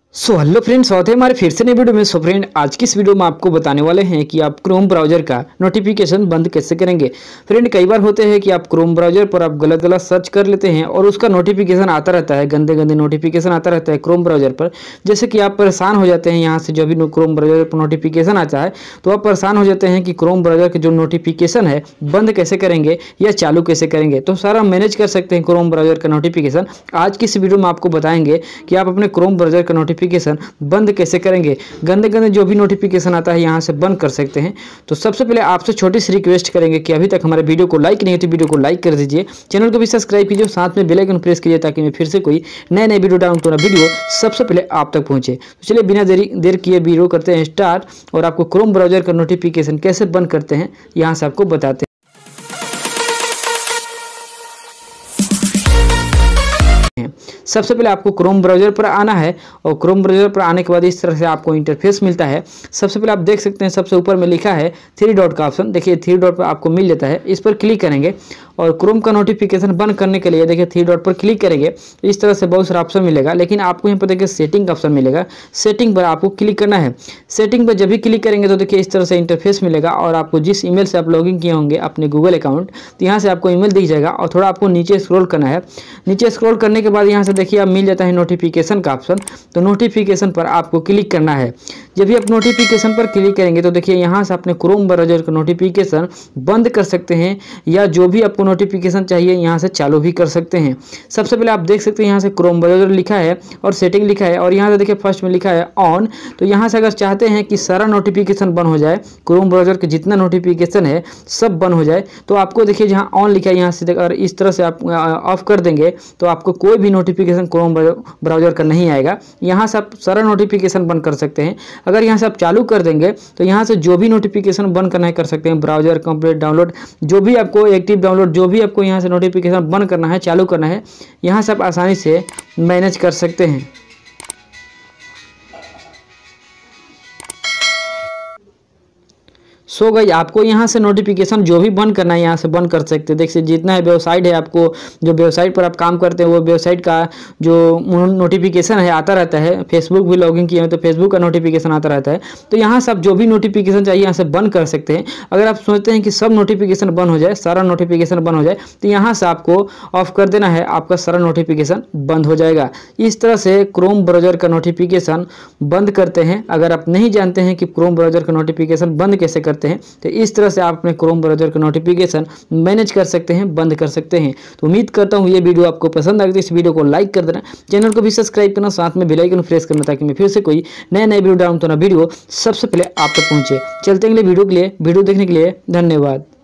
Hello friends, स्वागत है हमारे फिर से नई वीडियो में। फ्रेंड, आज की इस वीडियो में आपको बताने वाले हैं कि आप क्रोम ब्राउजर का नोटिफिकेशन बंद कैसे करेंगे। फ्रेंड, कई बार होते हैं कि आप क्रोम ब्राउजर पर आप गलत गलत सर्च कर लेते हैं और उसका नोटिफिकेशन आता रहता है, गंदे गंदे नोटिफिकेशन आता रहता है क्रोम ब्राउजर पर। जैसे कि आप परेशान हो जाते हैं, यहाँ से जो भी क्रोम ब्राउजर पर नोटिफिकेशन आता है तो आप परेशान हो जाते हैं कि क्रोम ब्राउजर के जो नोटिफिकेशन है बंद कैसे करेंगे या चालू कैसे करेंगे। तो सारा मैनेज कर सकते हैं क्रोम ब्राउजर का नोटिफिकेशन। आज की इस वीडियो में आपको बताएंगे कि आप अपने क्रोम ब्राउजर का नोटिफिकेशन बंद कैसे करेंगे। गंदे गंदे जो भी नोटिफिकेशन आता है यहाँ से बंद कर सकते हैं। तो सबसे पहले आपसे छोटी सी रिक्वेस्ट करेंगे कि अभी तक हमारे वीडियो को लाइक नहीं है तो वीडियो को लाइक कर दीजिए, चैनल को भी सब्सक्राइब कीजिए, साथ में बेल आइकन प्रेस कीजिए ताकि मैं फिर से कोई नए नए वीडियो डाउन करूँ, वीडियो सबसे पहले आप तक पहुँचे। तो चलिए बिना देर किए वीडियो करते हैं स्टार्ट और आपको क्रोम ब्राउजर का नोटिफिकेशन कैसे बंद करते हैं यहाँ से आपको बताते हैं। सबसे पहले आपको क्रोम ब्राउजर पर आना है और क्रोम ब्राउजर पर आने के बाद इस तरह से आपको इंटरफेस मिलता है। सबसे पहले आप देख सकते हैं सबसे ऊपर में लिखा है 3 डॉट का ऑप्शन, देखिए 3 डॉट पर आपको मिल जाता है। इस पर क्लिक करेंगे और क्रोम का नोटिफिकेशन बंद करने के लिए देखिए 3 डॉट पर क्लिक करेंगे। इस तरह से बहुत सारा ऑप्शन मिलेगा, लेकिन आपको यहाँ पर देखिए सेटिंग का ऑप्शन मिलेगा। सेटिंग पर आपको क्लिक करना है। सेटिंग पर जब भी क्लिक करेंगे तो देखिए इस तरह से इंटरफेस मिलेगा और आपको जिस ईमेल से आप लॉगिन किए होंगे अपने गूगल अकाउंट, तो यहाँ से आपको ईमेल दिख जाएगा और थोड़ा आपको नीचे स्क्रॉल करना है। नीचे स्क्रॉल करने के बाद यहाँ से देखिए आप मिल जाता है नोटिफिकेशन का ऑप्शन। तो नोटिफिकेशन पर आपको क्लिक करना है। जब भी आप नोटिफिकेशन पर क्लिक करेंगे तो देखिए यहाँ से अपने क्रोम ब्राउजर का नोटिफिकेशन बंद कर सकते हैं या जो भी आपको नोटिफिकेशन चाहिए यहाँ से चालू भी कर सकते हैं। सबसे पहले आप देख सकते हैं यहाँ से क्रोम ब्राउजर लिखा है और सेटिंग लिखा है और यहाँ से देखिए फर्स्ट में लिखा है ऑन। तो यहाँ से अगर चाहते हैं कि सारा नोटिफिकेशन बंद हो जाए, क्रोम ब्राउजर के जितना नोटिफिकेशन है सब बंद हो जाए, तो आपको देखिए जहाँ ऑन लिखा है यहाँ से अगर इस तरह से आप ऑफ कर देंगे तो आपको कोई भी नोटिफिकेशन क्रोम ब्राउजर का नहीं आएगा। यहाँ से आप सारा नोटिफिकेशन बंद कर सकते हैं। अगर यहाँ से आप चालू कर देंगे तो यहाँ से जो भी नोटिफिकेशन बंद करना है कर सकते हैं। ब्राउजर कंप्लीट डाउनलोड, जो भी आपको एक्टिव डाउनलोड, जो भी आपको यहाँ से नोटिफिकेशन बंद करना है चालू करना है, यहाँ से आप आसानी से मैनेज कर सकते हैं। सो गाइस, आपको यहाँ से नोटिफिकेशन जो भी बंद करना है यहाँ से बंद कर सकते हैं। देखिए जितना है वेबसाइट है, आपको जो वेबसाइट पर आप काम करते हैं वो वेबसाइट का जो नोटिफिकेशन है आता रहता है। फेसबुक भी लॉगिन किए हैं तो फेसबुक का नोटिफिकेशन आता रहता है। तो यहाँ से आप जो भी नोटिफिकेशन चाहिए यहाँ से बंद कर सकते हैं। अगर आप सोचते हैं कि सब नोटिफिकेशन बंद हो जाए, सारा नोटिफिकेशन बंद हो जाए, तो यहाँ से आपको ऑफ कर देना है, आपका सारा नोटिफिकेशन बंद हो जाएगा। इस तरह से क्रोम ब्राउजर का नोटिफिकेशन बंद करते हैं। अगर आप नहीं जानते हैं कि क्रोम ब्राउजर का नोटिफिकेशन बंद कैसे करते हैं तो इस तरह से आप अपने क्रोम ब्राउजर का नोटिफिकेशन मैनेज कर सकते हैं, बंद कर सकते हैं। तो उम्मीद करता हूं ये वीडियो आपको पसंद आएगी। इस वीडियो को लाइक कर देना, चैनल को भी सब्सक्राइब करना, साथ में बेल आइकन प्रेस करना ताकि मैं फिर से कोई नया वीडियो डालूं तो ना वीडियो सबसे पहले आप तक पहुंचे। चलते हैं अगले वीडियो के लिए। वीडियो देखने के लिए धन्यवाद।